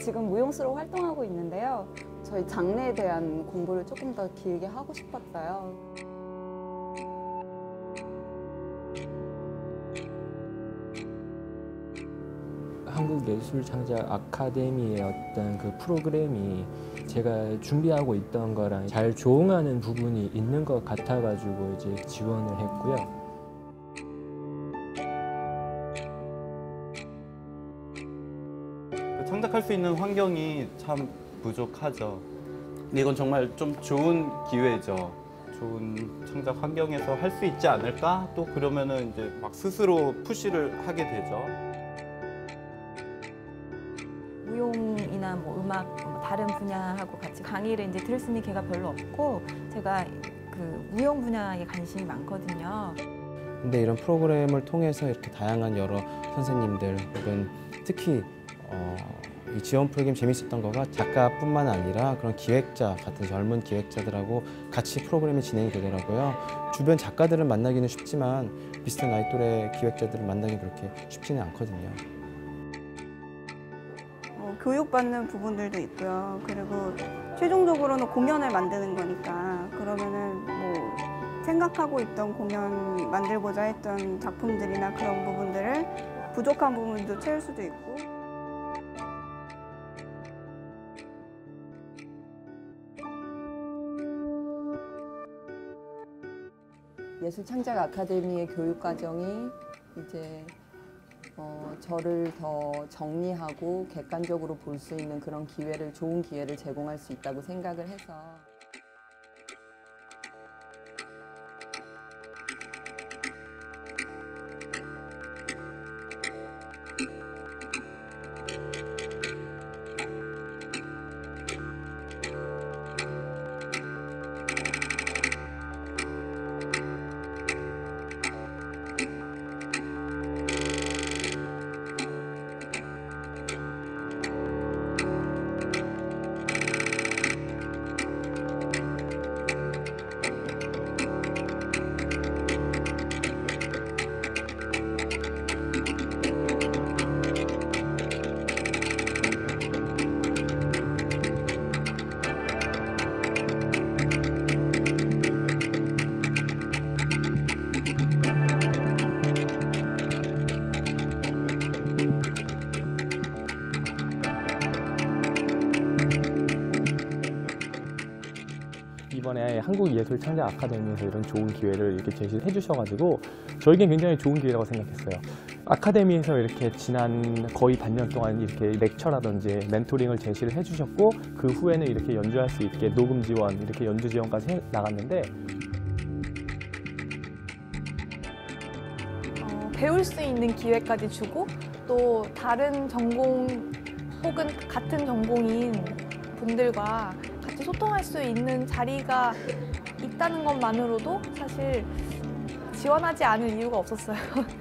지금 무용수로 활동하고 있는데요. 저희 장르에 대한 공부를 조금 더 길게 하고 싶었어요. 한국예술창작 아카데미의 어떤 그 프로그램이 제가 준비하고 있던 거랑 잘 조응하는 부분이 있는 것 같아가지고 이제 지원을 했고요. 창작할 수 있는 환경이 참 부족하죠. 근데 이건 정말 좀 좋은 기회죠. 좋은 창작 환경에서 할 수 있지 않을까? 또 그러면은 이제 막 스스로 푸시를 하게 되죠. 무용이나 뭐 음악, 뭐 다른 분야하고 같이 강의를 이제 들을 수 있는 기회가 별로 없고 제가 그 무용 분야에 관심이 많거든요. 근데 이런 프로그램을 통해서 이렇게 다양한 여러 선생님들 혹은 특히 이 지원 프로그램 재밌었던 거가 작가뿐만 아니라 그런 기획자 같은 젊은 기획자들하고 같이 프로그램이 진행이 되더라고요. 주변 작가들을 만나기는 쉽지만 비슷한 나이 또래 기획자들을 만나기 그렇게 쉽지는 않거든요. 교육받는 부분들도 있고요. 그리고 최종적으로는 공연을 만드는 거니까 그러면은 뭐 생각하고 있던 공연 만들고자 했던 작품들이나 그런 부분들을 부족한 부분도 채울 수도 있고. 예술창작 아카데미의 교육 과정이 이제 저를 더 정리하고 객관적으로 볼 수 있는 그런 기회를, 좋은 기회를 제공할 수 있다고 생각을 해서. 이번에 한국예술창작 아카데미에서 이런 좋은 기회를 이렇게 제시를 해주셔가지고 저에겐 굉장히 좋은 기회라고 생각했어요. 아카데미에서 이렇게 지난 거의 반년 동안 이렇게 렉처라든지 멘토링을 제시를 해주셨고 그 후에는 이렇게 연주할 수 있게 녹음 지원, 이렇게 연주 지원까지 해 나갔는데 배울 수 있는 기회까지 주고 또 다른 전공 혹은 같은 전공인 분들과 같이 소통할 수 있는 자리가 있다는 것만으로도 사실 지원하지 않을 이유가 없었어요.